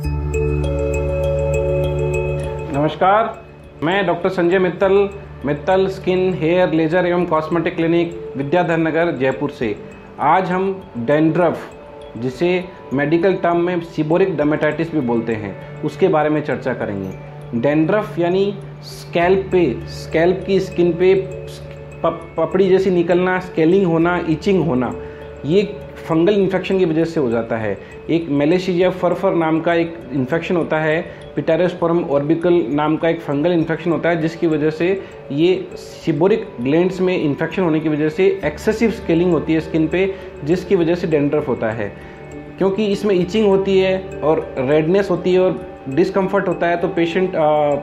नमस्कार, मैं doctor Sanjay Mittal skin, hair, laser एवं कॉस्मेटिक क्लिनिक, विद्याधर नगर, जयपुर से। आज हम डैंड्रफ, जिसे मेडिकल टर्म में सीबोरिक डर्मेटाइटिस भी बोलते हैं, उसके बारे में चर्चा करेंगे। डैंड्रफ यानी स्कैल्प की स्किन पे पपड़ी जैसी निकलना, स्केलिंग होना, इचिंग होना, ये फंगल इन्फेक्शन की वजह से हो जाता है। एक मेलेशिया फरफर नाम का एक इन्फेक्शन होता है, पिटारोस्पोरम ऑर्बिकल नाम का एक फंगल इन्फेक्शन होता है, जिसकी वजह से ये सीबोरिक ग्लैंड्स में इन्फेक्शन होने की वजह से एक्सेसिव स्केलिंग होती है स्किन पे, जिसकी वजह से डैंड्रफ होता है। क्योंकि इसमें इचिंग होती है और रेडनेस होती है और डिस्कम्फर्ट होता है, तो पेशेंट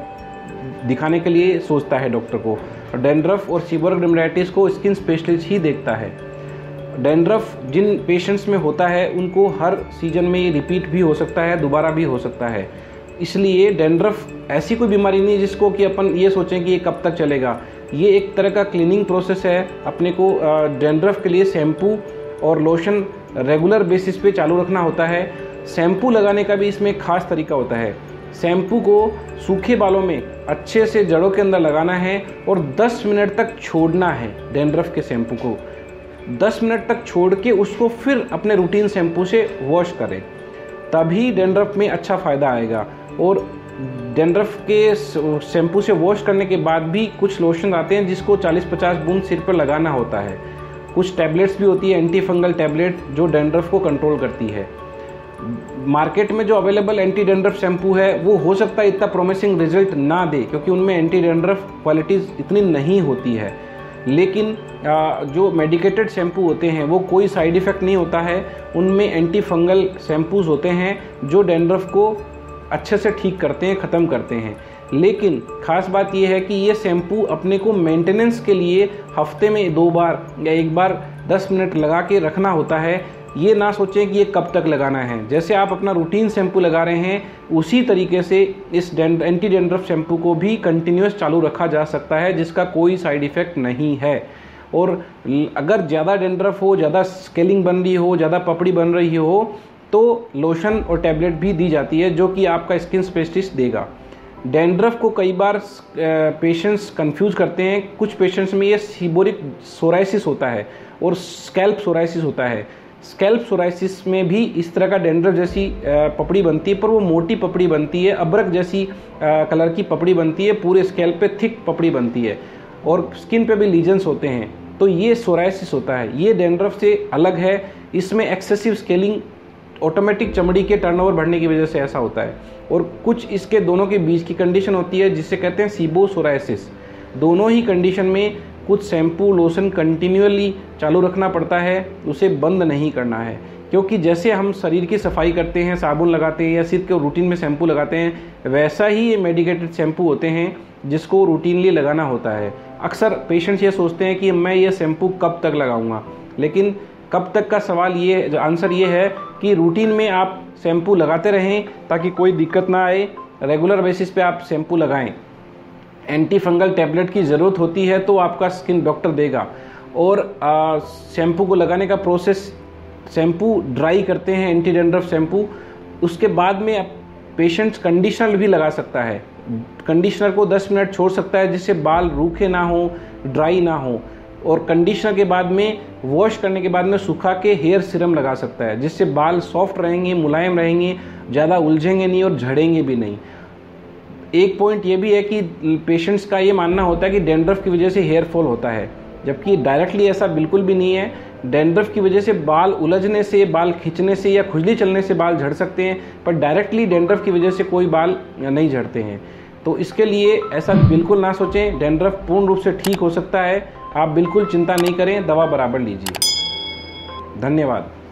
दिखाने के लिए सोचता है डॉक्टर को। डैंड्रफ और सीबोरिक डर्मेटाइटिस को स्किन स्पेशलिस्ट ही देखता है। डैंड्रफ जिन पेशेंट्स में होता है उनको हर सीजन में ये रिपीट भी हो सकता है, दोबारा भी हो सकता है। इसलिए डैंड्रफ ऐसी कोई बीमारी नहीं जिसको कि अपन ये सोचें कि ये कब तक चलेगा। ये एक तरह का क्लीनिंग प्रोसेस है। अपने को डैंड्रफ के लिए शैम्पू और लोशन रेगुलर बेसिस पे चालू रखना होता है। शैम्पू लगाने का भी इसमें एक खास तरीका होता है। शैम्पू को सूखे बालों में अच्छे से जड़ों के अंदर लगाना है और 10 मिनट तक छोड़ना है। डैंड्रफ के शैम्पू को 10 मिनट तक छोड़ के उसको फिर अपने रूटीन शैम्पू से वॉश करें, तभी डैंड्रफ में अच्छा फ़ायदा आएगा। और डैंड्रफ के शैम्पू से वॉश करने के बाद भी कुछ लोशन आते हैं जिसको 40-50 बूंद सिर पर लगाना होता है। कुछ टैबलेट्स भी होती है, एंटी फंगल टैबलेट, जो डैंड्रफ को कंट्रोल करती है। मार्केट में जो अवेलेबल एंटी डैंड्रफ शैम्पू है वो हो सकता है इतना प्रोमिसिंग रिजल्ट ना दे, क्योंकि उनमें एंटी डैंड्रफ क्वालिटीज़ इतनी नहीं होती है। लेकिन जो मेडिकेटेड शैम्पू होते हैं वो कोई साइड इफ़ेक्ट नहीं होता है। उनमें एंटी फंगल शैम्पूज़ होते हैं जो डैंड्रफ को अच्छे से ठीक करते हैं, ख़त्म करते हैं। लेकिन ख़ास बात यह है कि ये शैम्पू अपने को मेंटेनेंस के लिए हफ्ते में 2 बार या 1 बार 10 मिनट लगा के रखना होता है। ये ना सोचें कि ये कब तक लगाना है। जैसे आप अपना रूटीन शैम्पू लगा रहे हैं, उसी तरीके से इस एंटी डैंड्रफ शैम्पू को भी कंटिन्यूस चालू रखा जा सकता है, जिसका कोई साइड इफ़ेक्ट नहीं है। और अगर ज़्यादा डैंड्रफ हो, ज़्यादा स्केलिंग बन रही हो, ज़्यादा पपड़ी बन रही हो, तो लोशन और टैबलेट भी दी जाती है, जो कि आपका स्किन स्पेशलिस्ट देगा। डैंड्रफ को कई बार पेशेंट्स कंफ्यूज करते हैं। कुछ पेशेंट्स में ये सीबोरिक सोराइसिस होता है और स्कैल्प सोराइसिस होता है। स्कैल्प सोराइसिस में भी इस तरह का डैंड्रफ जैसी पपड़ी बनती है, पर वो मोटी पपड़ी बनती है, अबरक जैसी कलर की पपड़ी बनती है, पूरे स्कैल्प पे थिक पपड़ी बनती है और स्किन पे भी लीजन्स होते हैं। तो ये सोराइसिस होता है। ये डैंड्रफ से अलग है। इसमें एक्सेसिव स्केलिंग, ऑटोमेटिक चमड़ी के टर्नओवर बढ़ने की वजह से ऐसा होता है। और कुछ इसके दोनों के बीच की कंडीशन होती है जिसे कहते हैं सीबोसोराइसिस। दोनों ही कंडीशन में कुछ शैम्पू लोशन कंटिन्यूअली चालू रखना पड़ता है, उसे बंद नहीं करना है। क्योंकि जैसे हम शरीर की सफाई करते हैं, साबुन लगाते हैं या सिर के रूटीन में शैम्पू लगाते हैं, वैसा ही ये मेडिकेटेड शैम्पू होते हैं जिसको रूटीनली लगाना होता है। अक्सर पेशेंट्स ये सोचते हैं कि मैं ये शैम्पू कब तक लगाऊंगा, लेकिन कब तक का सवाल ये, आंसर ये है कि रूटीन में आप शैम्पू लगाते रहें ताकि कोई दिक्कत ना आए। रेगुलर बेसिस पे आप शैम्पू लगाएं। एंटी फंगल टैबलेट की ज़रूरत होती है तो आपका स्किन डॉक्टर देगा। और शैम्पू को लगाने का प्रोसेस, शैम्पू ड्राई करते हैं एंटी डैंड्रफ शैम्पू, उसके बाद में पेशेंट्स कंडीशनर भी लगा सकता है। कंडीशनर को 10 मिनट छोड़ सकता है जिससे बाल रूखे ना हो, ड्राई ना हो। और कंडीशनर के बाद में, वॉश करने के बाद में सुखा के हेयर सीरम लगा सकता है, जिससे बाल सॉफ्ट रहेंगे, मुलायम रहेंगे, ज़्यादा उलझेंगे नहीं और झड़ेंगे भी नहीं। एक पॉइंट ये भी है कि पेशेंट्स का ये मानना होता है कि डैंड्रफ की वजह से हेयर फॉल होता है, जबकि डायरेक्टली ऐसा बिल्कुल भी नहीं है। डैंड्रफ की वजह से बाल उलझने से, बाल खींचने से या खुजली चलने से बाल झड़ सकते हैं, पर डायरेक्टली डैंड्रफ की वजह से कोई बाल नहीं झड़ते हैं। तो इसके लिए ऐसा बिल्कुल ना सोचें। डैंड्रफ पूर्ण रूप से ठीक हो सकता है। आप बिल्कुल चिंता नहीं करें, दवा बराबर लीजिए। धन्यवाद।